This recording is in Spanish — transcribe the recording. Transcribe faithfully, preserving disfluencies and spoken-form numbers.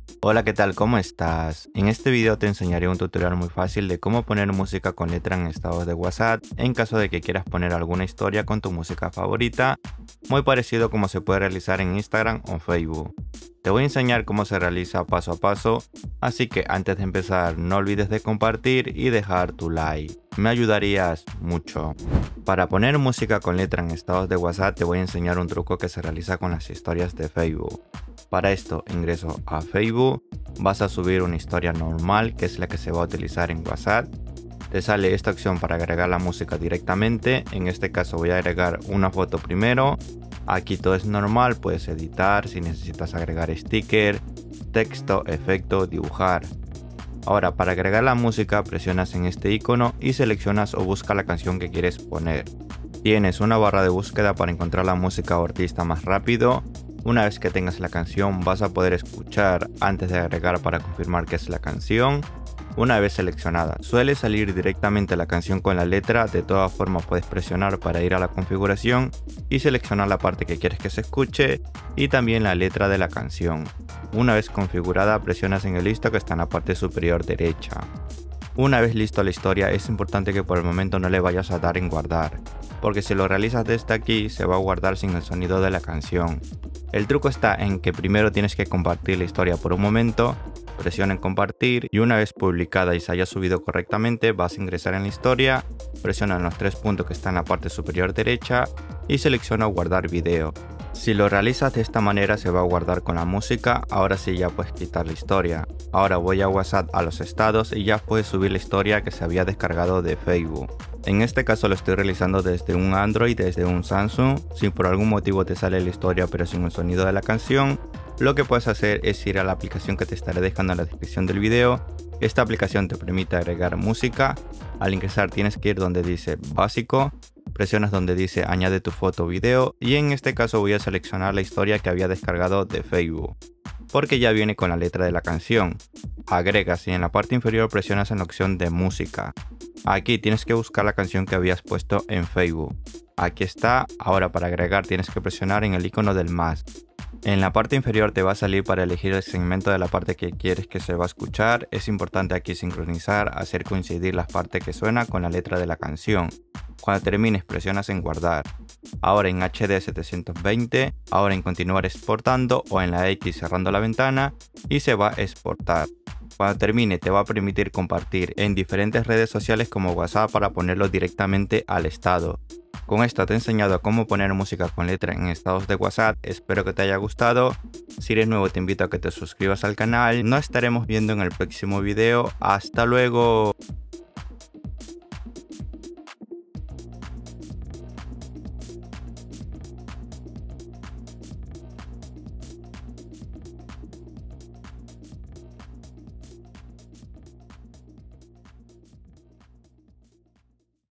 Hola, ¿qué tal? ¿Cómo estás? En este video te enseñaré un tutorial muy fácil de cómo poner música con letra en estados de WhatsApp en caso de que quieras poner alguna historia con tu música favorita, muy parecido como se puede realizar en Instagram o Facebook. Te voy a enseñar cómo se realiza paso a paso, así que antes de empezar no olvides de compartir y dejar tu like, me ayudarías mucho. Para poner música con letra en estados de WhatsApp te voy a enseñar un truco que se realiza con las historias de Facebook. Para esto ingreso a Facebook, vas a subir una historia normal que es la que se va a utilizar en WhatsApp. Te sale esta opción para agregar la música directamente, en este caso voy a agregar una foto primero. Aquí todo es normal, puedes editar si necesitas agregar sticker, texto, efecto, dibujar. Ahora para agregar la música presionas en este icono y seleccionas o busca la canción que quieres poner. Tienes una barra de búsqueda para encontrar la música o artista más rápido. Una vez que tengas la canción vas a poder escuchar antes de agregar para confirmar que es la canción. Una vez seleccionada, suele salir directamente la canción con la letra, de todas formas puedes presionar para ir a la configuración y seleccionar la parte que quieres que se escuche y también la letra de la canción. Una vez configurada presionas en el listo que está en la parte superior derecha. Una vez listo la historia es importante que por el momento no le vayas a dar en guardar, porque si lo realizas desde aquí se va a guardar sin el sonido de la canción. El truco está en que primero tienes que compartir la historia por un momento, presiona en compartir y una vez publicada y se haya subido correctamente vas a ingresar en la historia, presiona en los tres puntos que están en la parte superior derecha y selecciona guardar video. Si lo realizas de esta manera se va a guardar con la música, ahora sí ya puedes quitar la historia. Ahora voy a WhatsApp a los estados y ya puedes subir la historia que se había descargado de Facebook. En este caso lo estoy realizando desde un Android, desde un Samsung. Si por algún motivo te sale la historia pero sin el sonido de la canción, lo que puedes hacer es ir a la aplicación que te estaré dejando en la descripción del video. Esta aplicación te permite agregar música. Al ingresar tienes que ir donde dice básico, presionas donde dice añade tu foto o video y en este caso voy a seleccionar la historia que había descargado de Facebook, porque ya viene con la letra de la canción. Agregas y en la parte inferior presionas en la opción de música. Aquí tienes que buscar la canción que habías puesto en Facebook. Aquí está. Ahora para agregar tienes que presionar en el icono del más. En la parte inferior te va a salir para elegir el segmento de la parte que quieres que se va a escuchar. Es importante aquí sincronizar, hacer coincidir las partes que suena con la letra de la canción. Cuando termines presionas en guardar. Ahora en H D setecientos veinte, ahora en continuar exportando o en la X cerrando la ventana y se va a exportar. Cuando termine te va a permitir compartir en diferentes redes sociales como WhatsApp para ponerlo directamente al estado. Con esto te he enseñado cómo poner música con letra en estados de WhatsApp, espero que te haya gustado. Si eres nuevo te invito a que te suscribas al canal, nos estaremos viendo en el próximo video, hasta luego.